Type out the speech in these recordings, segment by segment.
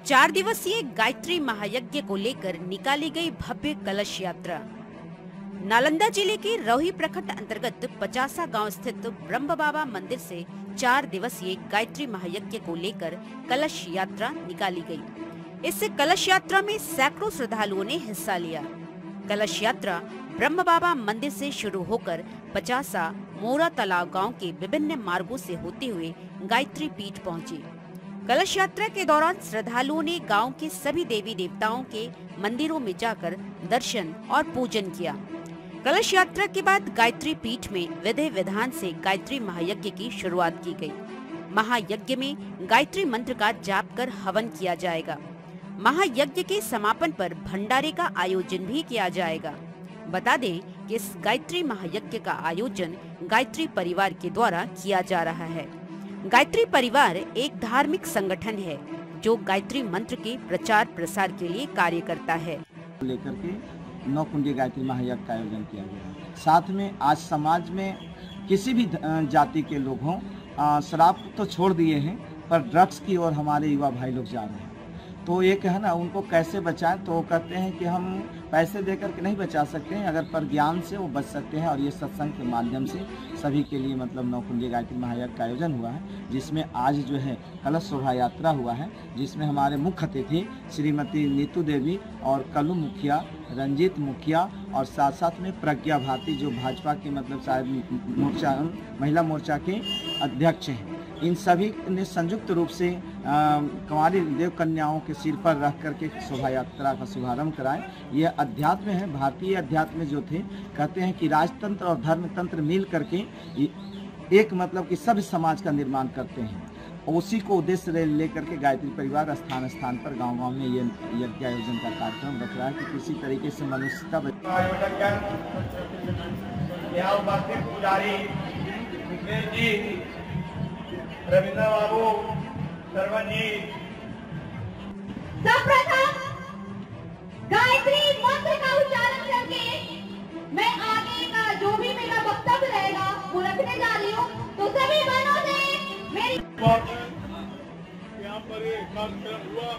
4 दिवसीय गायत्री महायज्ञ को लेकर निकाली गई भव्य कलश यात्रा। नालंदा जिले के रोही प्रखंड अंतर्गत पचासा गांव स्थित ब्रह्म बाबा मंदिर से 4 दिवसीय गायत्री महायज्ञ को लेकर कलश यात्रा निकाली गई। इस कलश यात्रा में सैकड़ों श्रद्धालुओं ने हिस्सा लिया। कलश यात्रा ब्रह्म बाबा मंदिर से शुरू होकर पचासा मोरा तालाब गांव के विभिन्न मार्गों से होते हुए गायत्री पीठ पहुंची। कलश यात्रा के दौरान श्रद्धालुओं ने गांव के सभी देवी देवताओं के मंदिरों में जाकर दर्शन और पूजन किया। कलश यात्रा के बाद गायत्री पीठ में विधि विधान से गायत्री महायज्ञ की शुरुआत की गई। महायज्ञ में गायत्री मंत्र का जाप कर हवन किया जाएगा। महायज्ञ के समापन पर भंडारे का आयोजन भी किया जाएगा। बता दें कि इस गायत्री महायज्ञ का आयोजन गायत्री परिवार के द्वारा किया जा रहा है। गायत्री परिवार एक धार्मिक संगठन है जो गायत्री मंत्र के प्रचार प्रसार के लिए कार्य करता है। लेकर के 9 कुंडी गायत्री महायज्ञ का आयोजन किया गया। साथ में आज समाज में किसी भी जाति के लोग हों, शराब तो छोड़ दिए हैं पर ड्रग्स की ओर हमारे युवा भाई लोग जा रहे हैं। तो एक है ना, उनको कैसे बचाएं, तो कहते हैं कि हम पैसे देकर के नहीं बचा सकते हैं, अगर पर ज्ञान से वो बच सकते हैं। और ये सत्संग के माध्यम से सभी के लिए मतलब 9 कुंडी गायत्री महायज्ञ का आयोजन हुआ है, जिसमें आज जो है कलश शोभा यात्रा हुआ है, जिसमें हमारे मुख्य अतिथि श्रीमती नीतू देवी और कल्लू मुखिया, रंजीत मुखिया और साथ साथ में प्रज्ञा भारती जो भाजपा के मतलब शायद मोर्चा महिला मोर्चा के अध्यक्ष हैं। इन सभी ने संयुक्त रूप से कुंवारी देव कन्याओं के सिर पर रख करके शोभा यात्रा का शुभारंभ कराए। यह अध्यात्म है, भारतीय अध्यात्म जो थे कहते हैं कि राजतंत्र और धर्मतंत्र मिल करके एक मतलब कि सभ्य समाज का निर्माण करते हैं। उसी को उद्देश्य लेकर के गायत्री परिवार स्थान स्थान पर गांव-गांव में ये यज्ञ आयोजन का कार्यक्रम रख रहा है कि किसी तरीके से मनुष्यता रविंद्र बाबू सरवन जी सर्वप्रथम गायत्री मंत्र का उच्चारण करके मैं आगे का जो भी मेरा वक्तव्य रहेगा वो रखने जा रही हूँ। तो सभी बहनों ने मेरी यहाँ पर एक कार्यक्रम हुआ।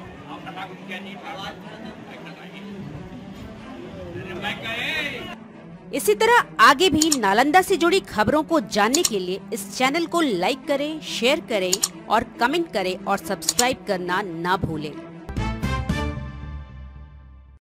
इसी तरह आगे भी नालंदा से जुड़ी खबरों को जानने के लिए इस चैनल को लाइक करें, शेयर करें और कमेंट करें और सब्सक्राइब करना ना भूलें।